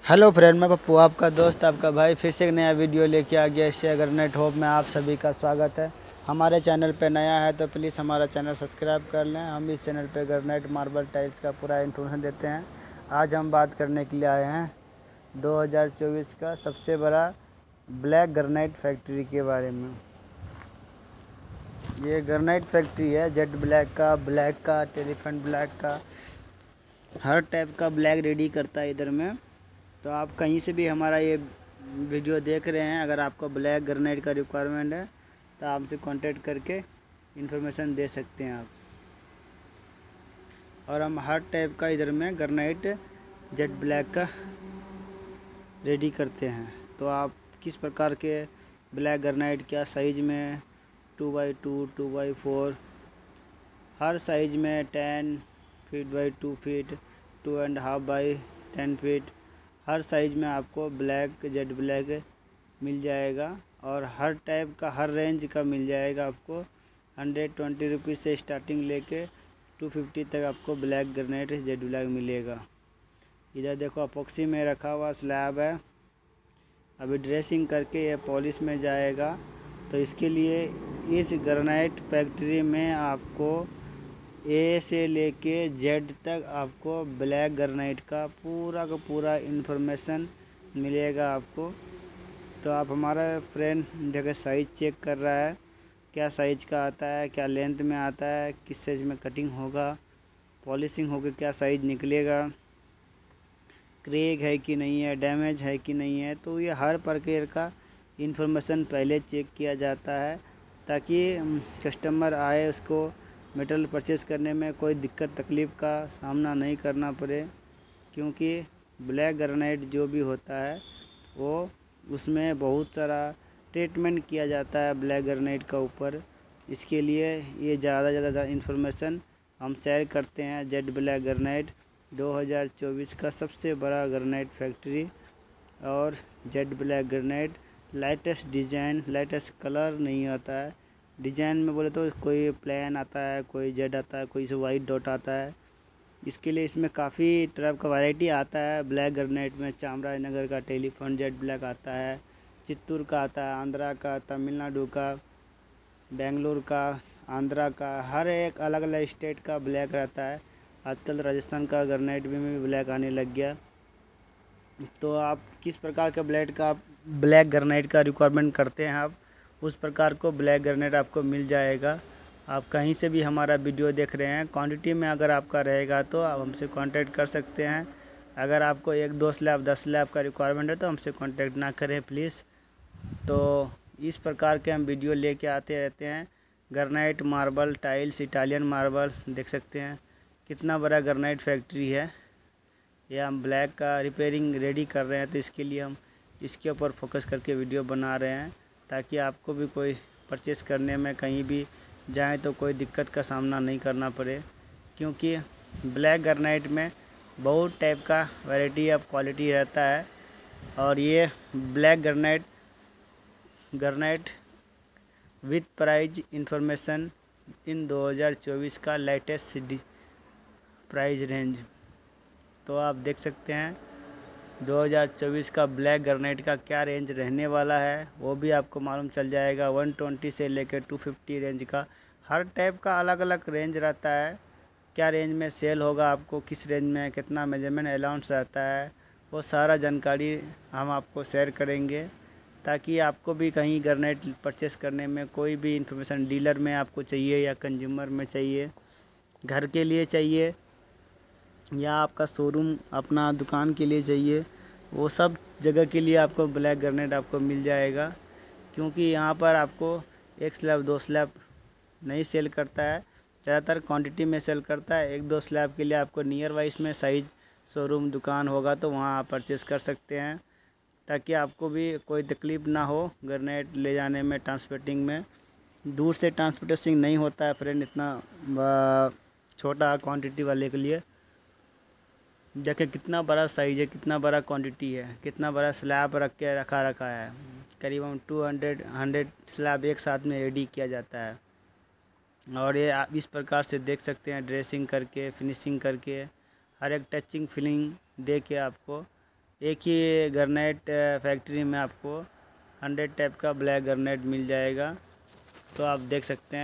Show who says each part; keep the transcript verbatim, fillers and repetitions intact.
Speaker 1: Hello friend, मैं पप्पू आपका दोस्त आपका भाई फिर से एक नया वीडियो लेके आ गया इससे गरनेट होप में आप सभी का स्वागत है। हमारे चैनल पे नया है तो प्लीज़ हमारा चैनल सब्सक्राइब कर लें। हम इस चैनल पे गरनेट मार्बल टाइल्स का पूरा इन्फॉर्मेशन देते हैं। आज हम बात करने के लिए आए हैं दो हज़ार चौबीस का सबसे बड़ा ब्लैक गरनेट फैक्ट्री के बारे में। ये गरनेट फैक्ट्री है, जेट ब्लैक का, ब्लैक का, टेलीफेंट ब्लैक का, हर टाइप का ब्लैक रेडी करता है इधर में। तो आप कहीं से भी हमारा ये वीडियो देख रहे हैं, अगर आपको ब्लैक ग्रेनाइट का रिक्वायरमेंट है तो आप हमसे कांटेक्ट करके इन्फॉर्मेशन दे सकते हैं आप। और हम हर टाइप का इधर में ग्रेनाइट जेट ब्लैक का रेडी करते हैं। तो आप किस प्रकार के ब्लैक ग्रेनाइट, क्या साइज़ में, two by two two by four हर साइज़ में, ten feet by two feet two and half by ten feet हर साइज़ में आपको ब्लैक जेट ब्लैक मिल जाएगा। और हर टाइप का, हर रेंज का मिल जाएगा आपको। हंड्रेड ट्वेंटी रुपीज़ से स्टार्टिंग लेके टू फिफ्टी तक आपको ब्लैक ग्रेनाइट जेट ब्लैक मिलेगा। इधर देखो अपॉक्सी में रखा हुआ स्लैब है, अभी ड्रेसिंग करके ये पॉलिश में जाएगा। तो इसके लिए इस ग्रेनाइट फैक्ट्री में आपको ए से लेके जेड तक आपको ब्लैक ग्रेनाइट का पूरा का पूरा इन्फॉर्मेशन मिलेगा आपको। तो आप हमारा फ्रेंड जगह साइज़ चेक कर रहा है, क्या साइज़ का आता है, क्या लेंथ में आता है, किस साइज़ में कटिंग होगा, पॉलिशिंग होगी, क्या साइज़ निकलेगा, क्रैक है कि नहीं है, डैमेज है कि नहीं है। तो ये हर प्रकार का इन्फॉर्मेशन पहले चेक किया जाता है ताकि कस्टमर आए उसको मेटल परचेस करने में कोई दिक्कत तकलीफ़ का सामना नहीं करना पड़े। क्योंकि ब्लैक ग्रेनाइट जो भी होता है वो उसमें बहुत सारा ट्रीटमेंट किया जाता है ब्लैक ग्रेनाइट का ऊपर। इसके लिए ये ज़्यादा ज़्यादा इन्फॉर्मेशन हम शेयर करते हैं। जेट ब्लैक ग्रेनाइट दो हज़ार चौबीस का सबसे बड़ा ग्रेनाइट फैक्ट्री। और jet black granite latest design, latest colour नहीं आता है। डिज़ाइन में बोले तो कोई प्लेन आता है, कोई जेड आता है, कोई से वाइट डॉट आता है। इसके लिए इसमें काफ़ी तरह का वैरायटी आता है। ब्लैक ग्रेनाइट में चामराजनगर का टेलीफोन जेट ब्लैक आता है, चित्तूर का आता है, आंध्रा का, तमिलनाडु का, बेंगलुरु का, आंध्रा का, हर एक अलग अलग स्टेट का ब्लैक रहता है। आजकल राजस्थान का ग्रेनाइट भी में ब्लैक आने लग गया। तो आप किस प्रकार का ब्लैक का ब्लैक ग्रेनाइट का रिक्वायरमेंट करते हैं, आप उस प्रकार को ब्लैक ग्रेनाइट आपको मिल जाएगा। आप कहीं से भी हमारा वीडियो देख रहे हैं, क्वांटिटी में अगर आपका रहेगा तो आप हमसे कांटेक्ट कर सकते हैं। अगर आपको एक दो स्लैब दस स्लैब का रिक्वायरमेंट है तो हमसे कांटेक्ट ना करें प्लीज़। तो इस प्रकार के हम वीडियो लेके आते रहते हैं। Granite marble tiles, Italian marble देख सकते हैं कितना बड़ा ग्रेनाइट फैक्ट्री है। ये हम ब्लैक का रिपेयरिंग रेडी कर रहे हैं, तो इसके लिए हम इसके ऊपर फोकस करके वीडियो बना रहे हैं ताकि आपको भी कोई परचेस करने में कहीं भी जाएं तो कोई दिक्कत का सामना नहीं करना पड़े। क्योंकि ब्लैक ग्रेनाइट में बहुत टाइप का वैरायटी ऑफ क्वालिटी रहता है। और ये black granite granite with price information in दो हज़ार चौबीस का लेटेस्ट प्राइस रेंज। तो आप देख सकते हैं दो हज़ार चौबीस का ब्लैक ग्रेनाइट का क्या रेंज रहने वाला है, वो भी आपको मालूम चल जाएगा। एक सौ बीस से लेकर दो सौ पचास रेंज का हर टाइप का अलग अलग रेंज रहता है। क्या रेंज में सेल होगा, आपको किस रेंज में कितना मेजरमेंट अलाउंस रहता है, वो सारा जानकारी हम आपको शेयर करेंगे ताकि आपको भी कहीं ग्रेनाइट परचेस करने में कोई भी इंफॉर्मेशन डीलर में आपको चाहिए या कंज्यूमर में चाहिए, घर के लिए चाहिए या आपका शोरूम अपना दुकान के लिए चाहिए, वो सब जगह के लिए आपको ब्लैक ग्रेनाइट आपको मिल जाएगा। क्योंकि यहाँ पर आपको एक स्लैब दो स्लैब नहीं सेल करता है, ज़्यादातर क्वांटिटी में सेल करता है। एक दो स्लैब के लिए आपको नियर वाइज में साइज शोरूम दुकान होगा तो वहाँ आप परचेस कर सकते हैं ताकि आपको भी कोई तकलीफ़ ना हो ग्रेनाइट ले जाने में, ट्रांसपोर्टिंग में। दूर से ट्रांसपोर्टेशन नहीं होता है फ्रेंड इतना छोटा क्वांटिटी वाले के लिए। देखिए कितना बड़ा साइज़ है, कितना बड़ा क्वांटिटी है, कितना बड़ा स्लैब रख के रखा रखा है। करीबन टू हंड्रेड हंड्रेड स्लैब एक साथ में रेडी किया जाता है। और ये आप इस प्रकार से देख सकते हैं, ड्रेसिंग करके, फिनिशिंग करके, हर एक टचिंग फीलिंग दे के आपको एक ही ग्रेनाइट फैक्ट्री में आपको हंड्रेड टाइप का ब्लैक ग्रेनाइट मिल जाएगा। तो आप देख सकते हैं।